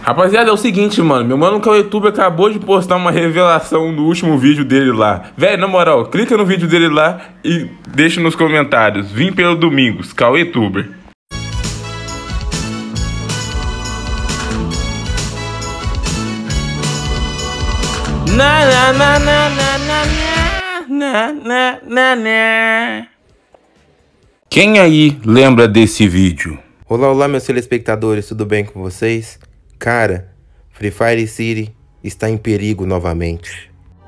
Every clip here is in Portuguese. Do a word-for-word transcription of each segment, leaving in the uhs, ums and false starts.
Rapaziada, é o seguinte, mano. Meu mano, que é o youtuber, acabou de postar uma revelação no último vídeo dele lá. Velho, na moral, clica no vídeo dele lá e deixa nos comentários. Vim pelo Domingos, que é o youtuber. Na na na na na na na na na. Quem aí lembra desse vídeo? Olá, olá, meus telespectadores, tudo bem com vocês? Cara, Free Fire City está em perigo novamente.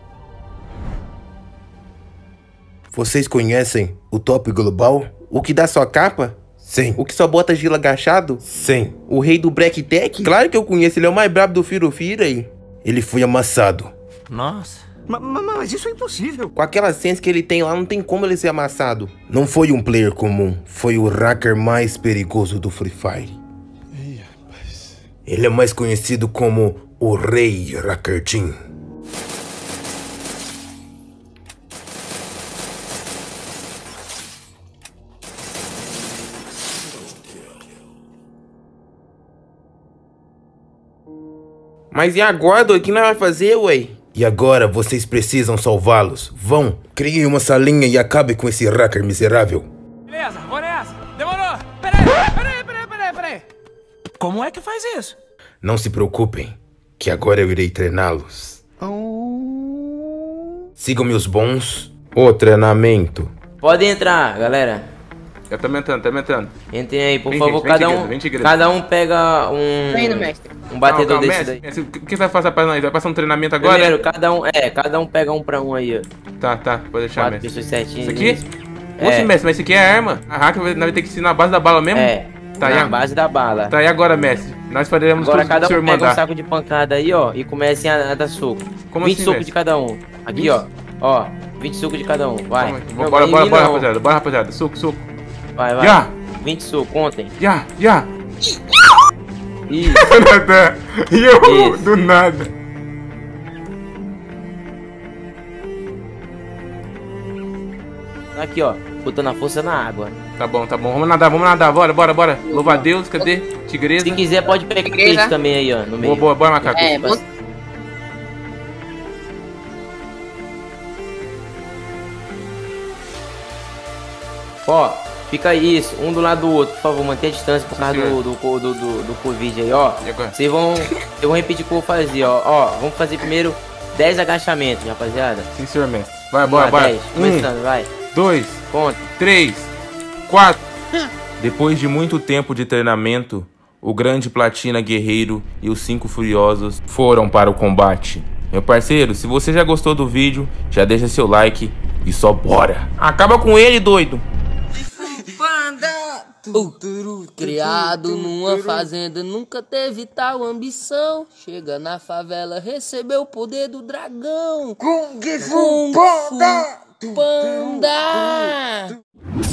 Vocês conhecem o Top Global? O que dá sua capa? Sim. O que só bota gelo agachado? Sim. O rei do Black Tech? Claro que eu conheço, ele é o mais brabo do Firo Firo aí. Ele foi amassado. Nossa. Mas, mas isso é impossível. Com aquela sense que ele tem lá, não tem como ele ser amassado. Não foi um player comum, foi o hacker mais perigoso do Free Fire. Ih, rapaz. Ele é mais conhecido como o Rei Hacker Team. Mas e agora, o que nós vamos fazer, ué? E agora vocês precisam salvá-los. Vão, criem uma salinha e acabe com esse hacker miserável. Beleza, vou nessa. Demorou. Peraí, peraí, peraí, peraí, peraí. Como é que faz isso? Não se preocupem, que agora eu irei treiná-los. Sigam meus bons. O treinamento. Pode entrar, galera. Eu tô entrando, tô entrando. Entrem aí, por vem, favor, vem, cada vem, um. vem, vem, cada um pega um. Tá indo, mestre. Um batedor calma, calma, desse mestre, daí. mestre, o que você vai fazer pra nós? Vai passar um treinamento agora? Primeiro, cada um. É, cada um pega um pra um aí, ó. Tá, tá, pode deixar, Quatro mestre. pessoas certinhas. Isso aqui? É. Oxe, mestre, mas isso aqui é arma. A hacker vai, nós vai ter que ensinar na base da bala mesmo? É. Tá na aí, base da bala. Tá aí agora, mestre. Nós faremos Agora tudo que o cada senhor um pega mandar. um saco de pancada aí, ó. E comecem a, a dar soco. Como vinte assim, socos mestre? de cada um. Aqui, vinte? ó. Ó. vinte socos de cada um. Vai. Calma aí. Não, Bora, vai bora, em mim, bora, não. rapaziada. Bora, rapaziada. Suco, suco. Vai, vai. Já! vinte socos, contem. Já, já! Isso. E eu, Isso. do nada. Aqui, ó. Botando a força na água. Tá bom, tá bom. Vamos nadar, vamos nadar. Bora, bora, bora. Louva a Deus, cadê? Tigresa. Se quiser, pode pegar Igreja. peixe também aí, ó. No meio. Boa, boa, bora, macaco. É, bom. Ó, fica isso, um do lado do outro, por favor, mantenha a distância por causa senhor. do, do, do, do, do Covid aí, ó. E agora? Vocês vão. Eu vou repetir o que eu vou fazer, ó. Ó, vamos fazer primeiro dez agachamentos, rapaziada. Sim, senhor mestre. Vai, Vamos bora, lá, bora. dez. Começando, vai. Dois, Conta. três, quatro. Depois de muito tempo de treinamento, o grande Platina Guerreiro e os cinco Furiosos foram para o combate. Meu parceiro, se você já gostou do vídeo, já deixa seu like e só bora. Acaba com ele, doido. Uh, criado numa fazenda, nunca teve tal ambição. Chega na favela, recebeu o poder do dragão. Kung Fu Panda! Panda!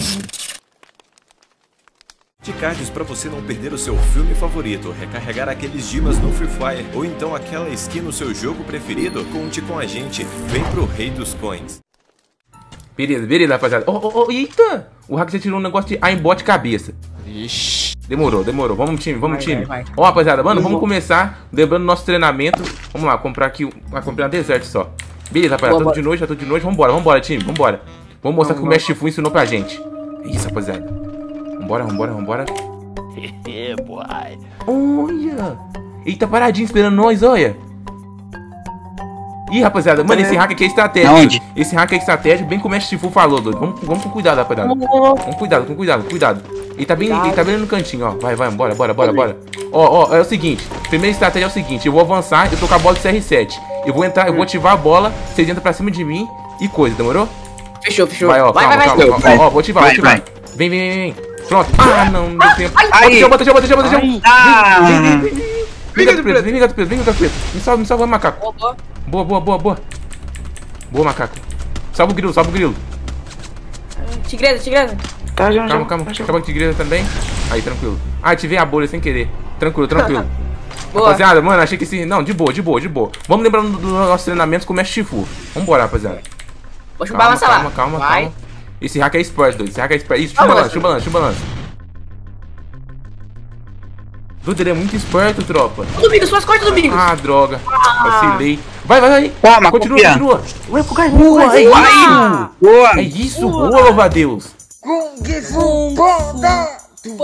Cards para você não perder o seu filme favorito, recarregar aqueles dimas no Free Fire ou então aquela skin no seu jogo preferido, conte com a gente, vem pro Rei dos Coins. Beleza, beleza, rapaziada. Oh, oh, oh, eita! O hacker já tirou um negócio de aimbot cabeça. Ixi. Demorou, demorou. Vamos, time, vamos, Vai, time. vai, vai. Ó, rapaziada, mano, vamos começar lembrando nosso treinamento. Vamos lá, comprar aqui. Vai comprar um deserto só. Beleza, rapaziada, tudo de noite, já tudo de noite. Vambora, vambora, time, vambora. Vamos mostrar que o Mestre Fu ensinou pra gente. É isso, rapaziada. Vambora, vambora, vambora. É, boy. Olha! Ele tá paradinho esperando nós, olha. Ih, rapaziada, mano, esse hack aqui é estratégia. Aonde? Esse hack é estratégia, bem como o Mestre Fu falou, doido. Vamos, vamos com cuidado, rapaziada. Com cuidado, com cuidado, cuidado. Ele tá bem, ele tá bem no cantinho, ó. Vai, vai, bora, bora, bora, bora. Ó, ó, é o seguinte. Primeira estratégia é o seguinte. Eu vou avançar, eu tô com a bola de C R sete. Eu vou entrar, eu vou ativar a bola, vocês entram pra cima de mim e coisa, demorou? Fechou, fechou. Vai, ó, vai, calma, vai, calma, vai. calma. Ó, ó, vou ativar, vou Vai, ativar. Vem, vem, vem, vem. Pronto. Ah, não, não deu tempo. Aí. Bota, bota, bota, bota, bota. Vem, Ah. vem, vem, vem, vem. Vem, gato preto, vem, gato preto, vem, gato preto. Me salva, me salva, macaco. Boa, boa, boa, boa. Boa, macaco. Salva o grilo, salva o grilo. Tigresa, tigresa. Tá, já, Calma, calma. Salva a tigresa também. Aí, tranquilo. Ah, ativei a bolha sem querer. Tranquilo, tranquilo. Boa. Rapaziada, mano, achei que esse... Não, de boa, de boa, de boa. Vamos lembrando dos nossos treinamentos com o Mestre Fu. Vambora, rapaziada. Deixa eu Calma, balançar lá. calma, calma, Vai. calma. Esse hack é expert, doido. Esse hack é expert. Isso, Ah, chupa mas- lança, chupa lança, chupa lança. Dudu, ele é muito esperto, tropa. Ô, Domingos, suas costas, Domingos. Ah, droga. Vacilei. Vai, vai, vai. Toma, continua, copia. continua. Vai pro cara. Boa, é isso. Boa. É isso, boa, louva a Deus. Kung Fu Panda.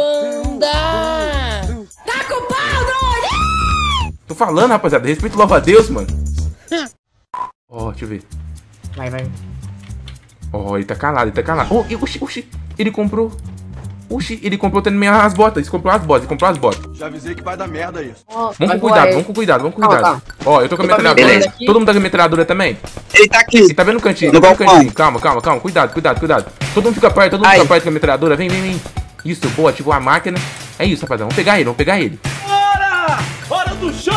Tá com pau, doido. Tô falando, rapaziada. Respeito, louva a Deus, mano. Ó, oh, deixa eu ver. Vai, vai. Ó, oh, ele tá calado, ele tá calado. Oh, oxi, oxi. Ele comprou. Oxi, ele comprou também as botas. Ele comprou as botas, ele comprou as botas. Já avisei que vai dar merda isso. Oh, Vamos com cuidado, vamos com cuidado, vamos com cuidado. Ó, eu tô com a metralhadora. Todo mundo tá com a metralhadora também? Ele tá aqui. Ele tá vendo o cantinho, tá vendo o cantinho. Calma, calma, calma. Cuidado, cuidado, cuidado. Todo mundo fica perto, todo mundo Ai. fica perto com a metralhadora. Vem, vem, vem. Isso, boa, ativou a máquina. É isso, rapaziada. Vamos pegar ele, vamos pegar ele. Hora! Hora do show!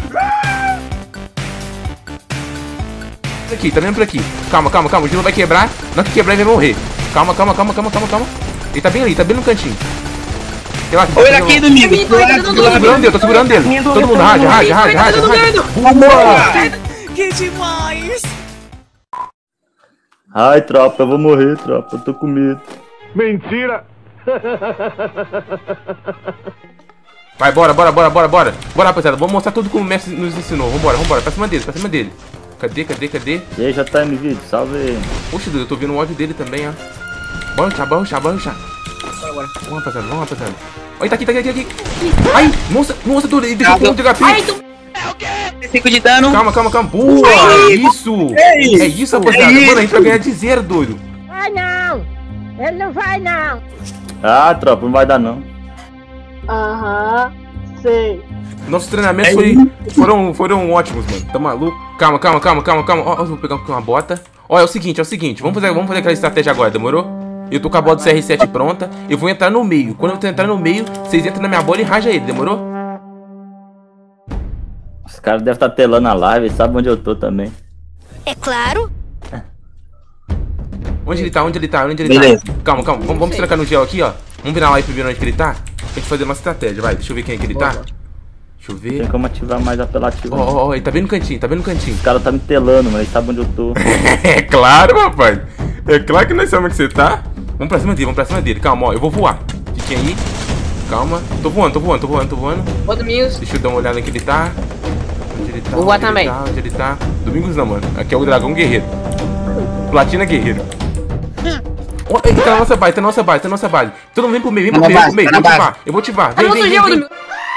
Aqui, tá vendo por aqui? Calma, calma, calma. O gelo vai quebrar. Não que quebrar, ele vai morrer. Calma, calma, calma, calma, calma, calma. Ele tá bem ali, tá bem no cantinho. Relaxa, Olha aqui, Domingos. Tô segurando ele, tô segurando ele. Todo mundo raja, raja, raja, raja, raja. Boa! Que demais! Ai, tropa, eu vou morrer, tropa. Eu tô com medo. Mentira! Vai, bora, bora, bora, bora, bora. Bora, rapaziada. Vamos mostrar tudo como o mestre nos ensinou. Vambora, vambora. Pra cima dele, pra cima dele. Cadê, cadê, cadê? E aí, J M Vídeo, salve aí. Poxa, Dudu, eu tô vendo o ódio dele também, ó. Bora rushar, bora rushar, bora rushar. Bora, bora. Vamos, rapaziada, vamos, rapaziada. Olha, tá aqui, tá aqui, tá aqui. Ai, nossa, nossa, Dudu, ele deixou um de H P. Ai, tu... cinco de dano. Calma, calma, calma. Boa, é isso. É isso, rapaziada. Mano, a gente vai ganhar de zero, doido. Vai não! Ele não vai não! Ah, tropa, não vai dar não. Aham, sei. Nossos treinamentos foi, foram, foram ótimos, mano. Tá maluco? Calma, calma, calma, calma, calma. Ó, ó, vou pegar uma bota. Ó, é o seguinte, é o seguinte. Vamos fazer, vamos fazer aquela estratégia agora, demorou? Eu tô com a bola do C R sete pronta. Eu vou entrar no meio. Quando eu entrar no meio, vocês entram na minha bola e raja ele, demorou? Os caras devem estar telando a live, sabe onde eu tô também. É claro. Onde ele tá? Onde ele tá? Onde ele Beleza. tá? Calma, calma. Vamos, vamos trancar no gel aqui, ó. Vamos virar lá e primeiro onde que ele tá. Pra gente fazer uma estratégia, vai. Deixa eu ver quem é que ele tá. Deixa eu ver. Tem como ativar mais apelativo. Ó, ó, ó, ele tá bem no cantinho, tá bem no cantinho. Os caras tá me telando, mas eles sabem onde eu tô. É claro, rapaz. É claro que nós sabemos onde você tá. Vamos pra cima dele, vamos pra cima dele. Calma, ó, eu vou voar. Fiquem aí. Calma. Tô voando, tô voando, tô voando, tô voando. Ô, Domingos. Deixa eu dar uma olhada onde ele tá. Onde ele tá? Vou voar onde também. Ele tá, onde ele tá? Domingos não, mano. Aqui é o Dragão Guerreiro. Platina Guerreiro. Ó, ele tá na nossa base, tá na nossa base, tá na nossa base. Todo mundo vem pro meio, vem pro Tá meio, na vem pro meio. base, Eu tá vou na ativar, eu vou ativar. Tá Vem, no vem, nosso vem, gel, vem. Domingos.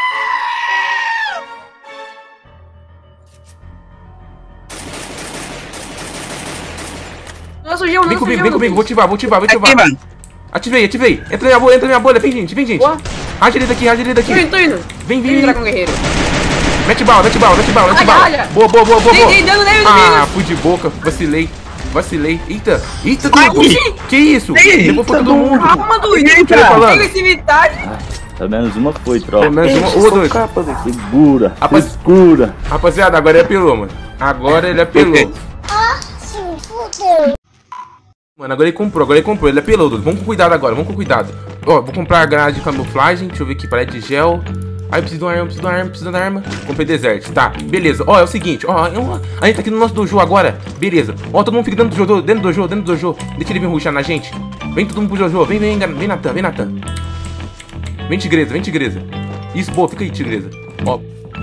Nosso gel, Vem nosso comigo, gel, vem comigo, vou ativar, vou ativar, vou Aqui, ativar. mano. Ativei, ativei. Entra na minha bolha, entra na minha bolha, vem gente, vem gente. Boa. Raja ele daqui, raja ele daqui. Tô indo, tô indo. Vem, Vem, vem, vem. Dragão Guerreiro. Mete bala, mete bala, mete bala, mete Raja, bala. raja. Boa, boa, boa, boa, Dei, boa. dei dano nele, Ah, Domingos. fui de boca, vacilei. Vacilei. Eita, eita, Ai, Dudu. Que isso? Eita, Depois foi todo mundo. Calma, doido. Eita. Tô falando. Agressividade. Pelo menos uma foi, tropa. Pelo menos uma. Ô, doido. Segura, Rapaz- segura. Rapaziada, agora ele apelou, mano. Agora ele apelou. Mano, agora ele comprou, agora ele comprou, ele apelou, Dudu. Vamos com cuidado agora, vamos com cuidado. Ó, vou comprar a granada de camuflagem. Deixa eu ver aqui, parede de gel. Ai, eu preciso de uma arma, preciso de uma arma, preciso de uma arma. Comprei desert, tá, beleza. Ó, é o seguinte, ó, ó, a gente tá aqui no nosso dojo agora. Beleza. Ó, todo mundo fica dentro do dojo, dentro do dojo, dentro do dojo. Deixa ele vir rushar na gente. Vem todo mundo pro dojo, vem, vem, vem, Natan, vem, Natan. Vem, tigresa, vem, tigresa. Isso, boa, fica aí, tigresa. Ó.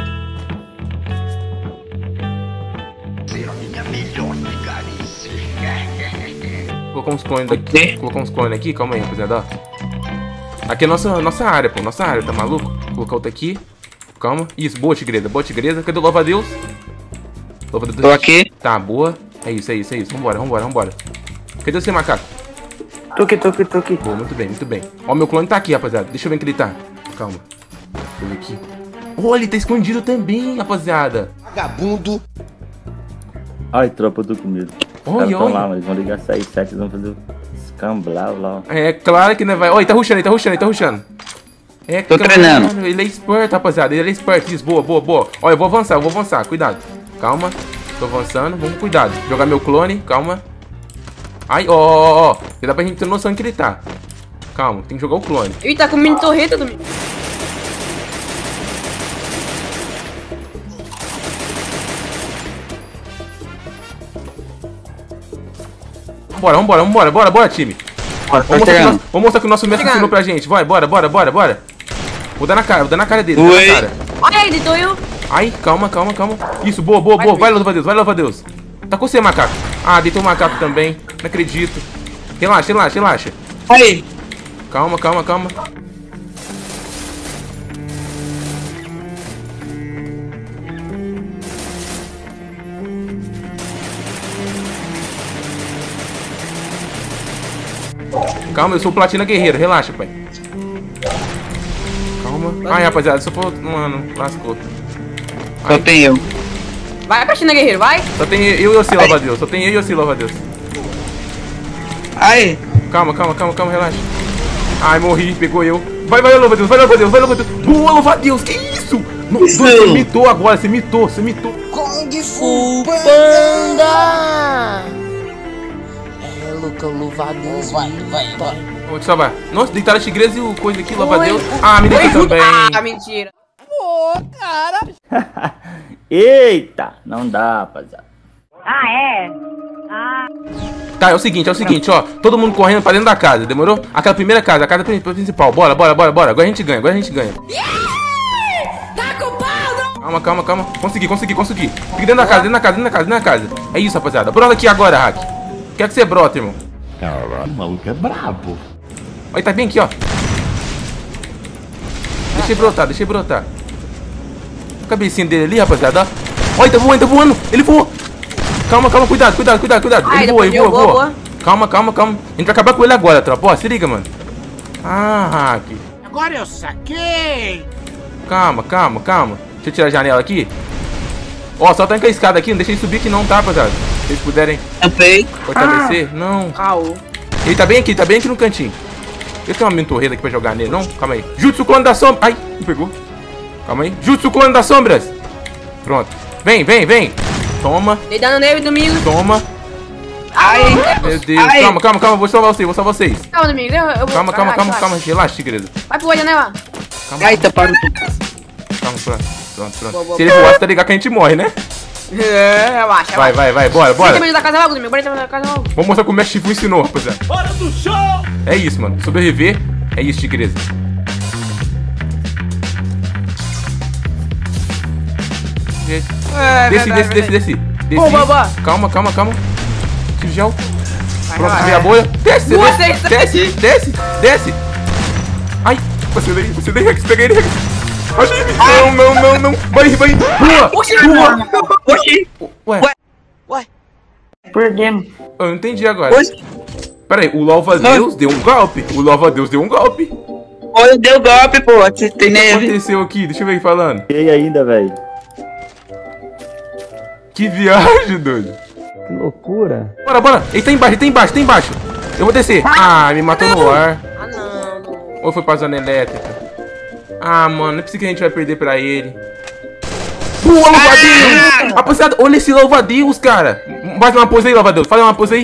Colocar uns clones aqui. Colocar uns clones aqui, calma aí, rapaziada, ó. Aqui é nossa, nossa área, pô, nossa área, tá maluco? Vou colocar outra aqui. Calma. Isso, boa, tigresa, boa, tigresa. Cadê o louva-a-Deus? Louva-a-Deus. Tô aqui. Tá, boa. É isso, é isso, é isso. Vambora, vambora, vambora. Cadê você, macaco? Tô aqui, tô aqui, tô aqui. Boa, muito bem, muito bem. Ó, meu clone tá aqui, rapaziada. Deixa eu ver onde ele tá. Calma. Deixa eu ver aqui. Olha, ele tá escondido também, rapaziada. Vagabundo. Ai, tropa, eu tô com medo. Os Olha, caras tão olha. lá, mas eles vão ligar C R sete, eles vão fazer escamblau lá, ó. É claro que não vai. Olha, ele tá rushando, ele tá rushando, ele tá rushando. É Tô claro, treinando. Ele é esperto, rapaziada. Ele é esperto. Isso, boa, boa, boa. Olha, eu vou avançar, eu vou avançar. Cuidado. Calma. Tô avançando. Vamos com cuidado. Jogar meu clone. Calma. Ai, ó, ó, ó. Já dá pra gente ter noção que ele tá. Calma, tem que jogar o clone. Ele tá com mini torreta, Domingos. Vambora, vambora, vambora, bora, bora, time. Bora, Vamos tô mostrar, que chegando. nós- vamos mostrar que o nosso mestre Chegando. ensinou pra gente. Vai, bora, bora, bora, bora. Vou dar na cara, vou dar na cara dele. Vou dar na cara. Olha aí, deitou eu. Ai, calma, calma, calma. Isso, boa, boa, boa. Vai, louva a Deus, vai, louva a Deus. Tá com você, macaco. Ah, deitou o macaco também. Não acredito. Relaxa, relaxa, relaxa. Aí. Calma, calma, calma. Calma, eu sou o Platina Guerreiro, relaxa, pai. Calma. Ai, rapaziada, só for... Mano, lascou. Só tem eu. Vai, Platina Guerreiro, vai. Só tem eu e você, louva a Deus. Só tem eu e você, louva a Deus. Aí. Calma, calma, calma, calma, relaxa. Ai, morri, pegou eu. Vai, vai, louva a Deus, vai, louva a Deus, vai, louva a Deus. Boa, louva a Deus, que isso? Não, isso? Você mitou agora, você mitou, você mitou. Kung Fu Panda! É, louca, louva a Deus, vai, vai, vai. Vou te salvar. Nossa, deitaram a tigresa e o coisa aqui, louva a Deus. Ah, me deitou também. Ah, mentira. Pô, cara. Eita, não dá, rapaziada. Ah, é? Ah. Tá, é o seguinte, é o seguinte, ó. Todo mundo correndo pra dentro da casa, demorou? Aquela primeira casa, a casa principal. Bora, bora, bora, bora. Agora a gente ganha, agora a gente ganha. Tá com pau, não. Calma, calma, calma. Consegui, consegui, consegui. Fica dentro da casa, dentro da casa, dentro da casa, dentro da casa. É isso, rapaziada. Brota aqui agora, Hack. Quer que você brota, irmão? Caralho, o maluco é brabo. Olha, tá bem aqui, ó. Deixa ele brotar, deixa ele brotar. A cabecinha dele ali, rapaziada, ó. Olha, tá voando, tá voando. Ele voou. Calma, calma, cuidado, cuidado, cuidado, cuidado. Ai, ele voa, ele voa, voa, voa. voa. Calma, calma, calma. A gente vai acabar com ele agora, tropa. Ó, se liga, mano. Ah, Hack. Agora eu saquei. Calma, calma, calma. Deixa eu tirar a janela aqui. Ó, só tá com a escada aqui, não deixa ele subir aqui não, tá, rapaziada? Se vocês puderem Tampei. fortalecer. Ah. Não. Caô. Ele tá bem aqui, tá bem aqui no cantinho. Eu tenho uma mentorreda aqui pra jogar nele, não? Calma aí. Jutsu clone das sombras. Ai, não pegou. Calma aí. Jutsu clone das sombras. Pronto. Vem, vem, vem. Toma. Dei dano nele, Domingo. Toma. Ai. Meu Deus. Ai. Calma, calma, calma. Vou salvar vocês, vou salvar vocês. Calma, Domingo. Eu, eu vou... Calma, calma, Relaxa, calma, relaxa. calma. Relaxa, tigresa. Vai pro olho, né, lá? Calma. Ai, taparam tudo. Calma, pronto. Pronto, pronto. Boa, boa, Se ele voar, você tá ligado que a gente morre, né? É, relaxa. Vai, vai, vai. Bora, bora. Bora da casa logo, Domingo. Bora da casa logo. Vamos mostrar como o Mestre Shifu ensinou, rapaziada. Hora do show! É isso, mano. Sobreviver é isso, tigresa. É, Desce, verdade, desce, desce, desce. Desci. Boa, boa, boa. Calma, calma, calma. Tiro gel. Vai, Pronto, vai. meia bolha. Desce, Boa, desce, desce, desce, desce, desce. Ai, você daí, você daí, Rex. Pega ele, Rex. Ai, não, não, não, não. Vai, vai. Boa. Oxi, Boa. Oxi. Ué, Ué. Perdemos. eu não entendi agora. Oxi. Pera aí, o louva-a-Deus deu um golpe. O louva-a-Deus deu um golpe. O Olha, deu golpe, pô. Você tem que neve. aconteceu aqui? Deixa eu ver ele falando. E ainda, velho. Que viagem, doido. Que loucura. Bora, bora. Ele tá embaixo, ele tá embaixo, tá embaixo. Eu vou descer. Ah, me matou no ar. Ah, não. Ou foi pra zona elétrica? Ah, mano, não é possível que a gente vai perder pra ele. Boa, louva-a-Deus! Rapaziada, olha esse louva-a-Deus, cara. Faz uma pose aí, louva-a-Deus. Faz uma pose aí.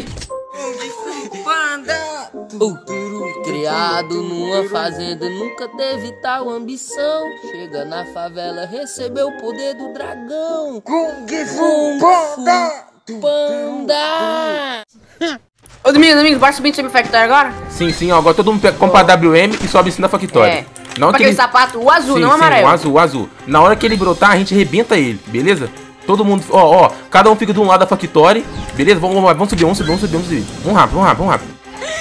Uh, criado numa fazenda, nunca teve tal ambição. Chega na favela, recebeu o poder do dragão. Kung Fu Panda! Ô, Domingo, Domingo, bora subir em cima do Factory agora? Sim, sim, ó. Agora todo mundo pega- compra a W M e sobe em cima da Factory. É. Na hora Com que aquele ele... sapato, o azul, sim, não o sim, amarelo. o azul, o azul. Na hora que ele brotar, a gente arrebenta ele, beleza? Todo mundo, ó, ó. Cada um fica de um lado da Factory, beleza? Vamos, vamos, vamos subir, vamos subir, vamos subir, vamos subir. Vamos rápido, vamos rápido, vamos rápido.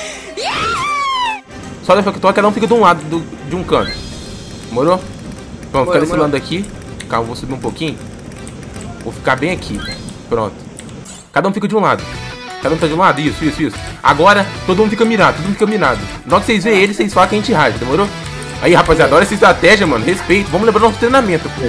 Só da Factory, cada um fica de um lado do, de um canto. Demorou? Vamos ficar desse Demorou. lado aqui. Calma, vou subir um pouquinho. Vou ficar bem aqui. Pronto. Cada um fica de um lado. Cada um tá de um lado, isso, isso, isso. Agora, todo mundo fica mirado, todo mundo fica mirado. Na hora que vocês verem ele, vocês falam que a gente raja, demorou? Aí, rapaziada, olha essa estratégia, mano. Respeito. Vamos lembrar nosso treinamento, pô.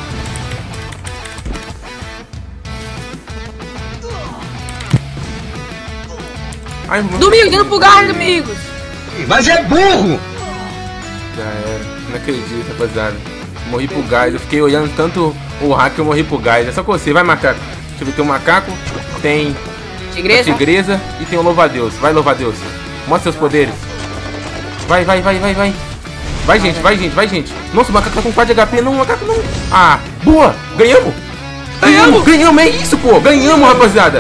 Ai, mano. Domingo, dando pro gás, Domingos. Mas é burro! Já era. Não acredito, rapaziada. Morri pro gás. Eu fiquei olhando tanto o hack que eu morri pro gás. É só com você. Vai, macaco. Deixa eu ver. Tem um macaco. Tem Tigresa. a tigresa. E tem o louva-a-Deus. Vai, louva-a-Deus. Mostra seus poderes. Vai, vai, vai, vai, vai. Vai, gente. Vai, gente. Vai, gente. Nossa, o macaco tá com quatro de H P. Não, o macaco não. Ah, boa. Ganhamos. Ganhamos. Ganhamos. É isso, pô. Ganhamos, rapaziada.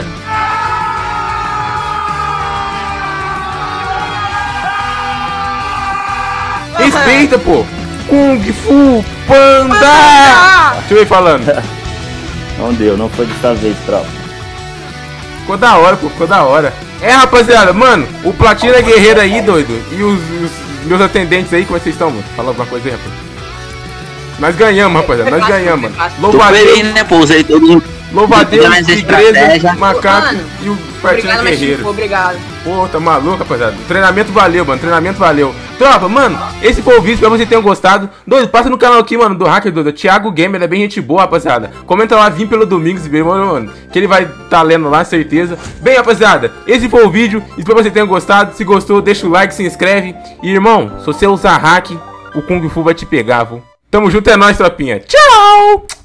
Respeita, pô. Kung Fu Panda! Deixa eu ir falando. Não deu, não foi dessa vez, tropa. Ficou da hora, pô, ficou da hora. É, rapaziada, mano, o Platina Guerreiro aí, doido, e os, os meus atendentes aí, como é que vocês estão, mano? Fala alguma coisa aí, rapaz. Nós ganhamos, rapaziada, nós ganhamos, mano. Louva a Deus, né, pô? Usei todo. louva a Deus, igreja, estratégia. macaco Mano, e o Platina Obrigado, Guerreiro. Mestre, obrigado. Pô, tá maluco, rapaziada. O treinamento valeu, mano. Treinamento valeu. Tropa, mano, esse foi o vídeo. Espero que vocês tenham gostado. Doido, passa no canal aqui, mano, do Hacker, doido. Thiago Gamer, ele é bem gente boa, rapaziada. Comenta lá, vim pelo Domingos, mano, mano. Que ele vai tá lendo lá, certeza. Bem, rapaziada, esse foi o vídeo. Espero que vocês tenham gostado. Se gostou, deixa o like, se inscreve. E, irmão, se você usar hack, o Kung Fu vai te pegar, viu? Tamo junto, é nóis, tropinha. Tchau!